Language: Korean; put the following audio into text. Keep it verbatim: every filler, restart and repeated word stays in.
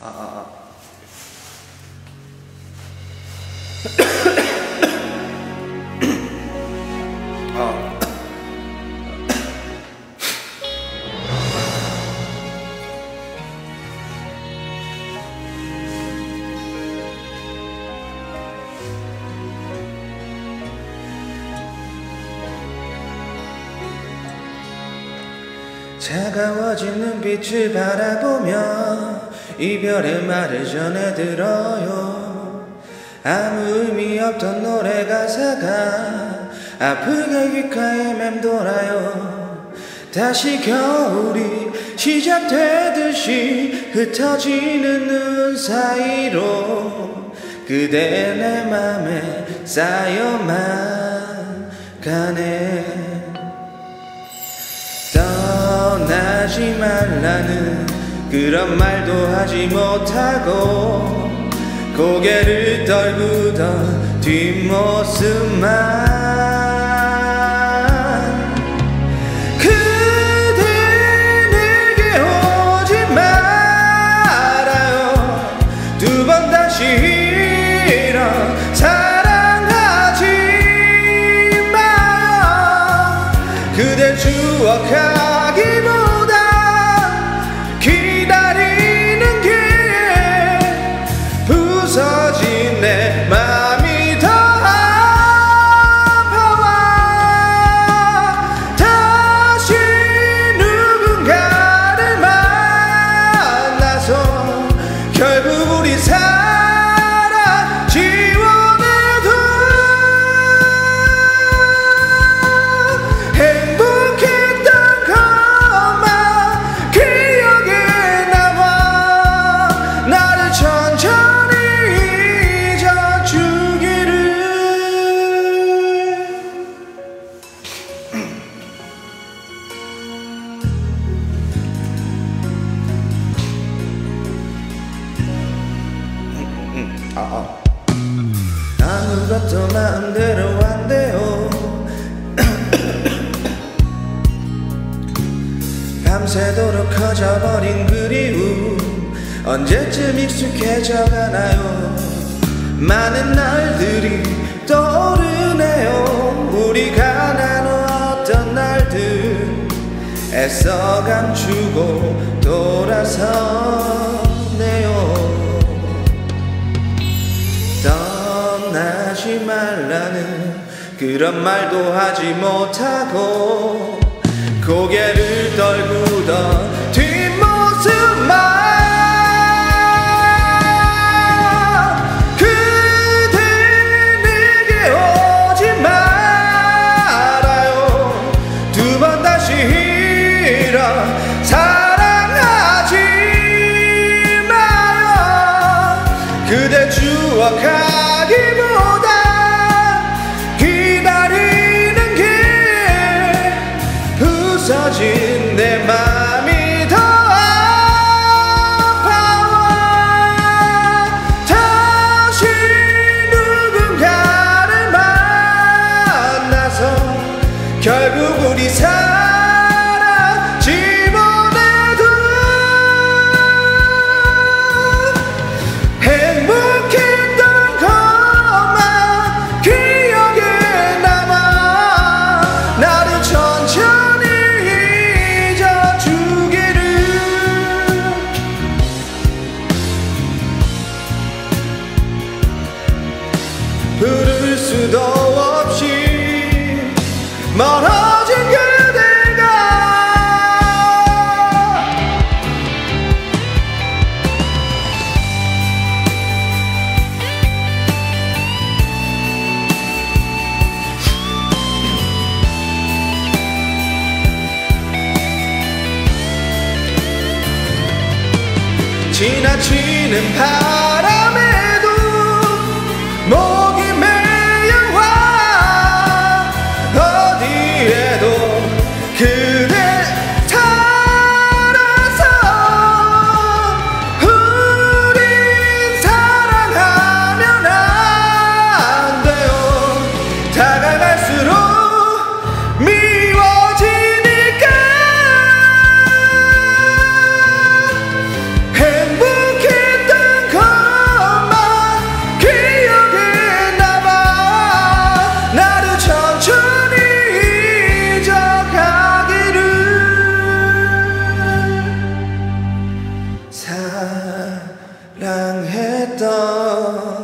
아, 아, 아. 어. 차가워진 눈빛을 바라보며 이별의 말을 전해들어요. 아무 의미 없던 노래 가사가 아프게 귓가에 맴돌아요. 다시 겨울이 시작되듯이 흩어지는 눈 사이로 그대 내 맘에 쌓여만 가네. 떠나지 말라는 그런 말도 하지 못하고 고개를 떨구던 뒷모습만 그대 내게 오지 말아요. 두 번 다시 이런 사랑하지 마요. 그댈 추억하기보다 기다리는 게 부서진 내 맘이 더 아파와. 다시 누군가를 만나서 결국 우리 사랑 지워내도 행복했던 것만 기억에 남아 나를 천천히 잊어주기를. 아, 아. 아무것도 마음대로 안 돼요. 밤새도록 커져버린 그리움 언제쯤 익숙해져가나요. 많은 날들이 떠오르네요. 우리가 나눴던 날들 애써 감추고 돌아서네요. 떠나지 말라는 그런 말도 하지 못하고 고개를 떨구던 뒷모습만 그대 내게 오지 말아요. 두 번 다시 이런 사랑하지 마요. 그대 추억하기보다 기다리는 게 부서진 내 맘이 더 아파와. 다시 누군가를 만나서 결국 우리 사랑 집어내도 행복했던 것만 기억에 남아 나를 천천히 잊어주기를. 부를 수도 없이 멀어진 그대가 지나치는 바람에도 목이 메여와 어디에도 그대 따라서 우린 사랑하면 안 돼요. 다가갈수록 미워지니까 행복했던 했던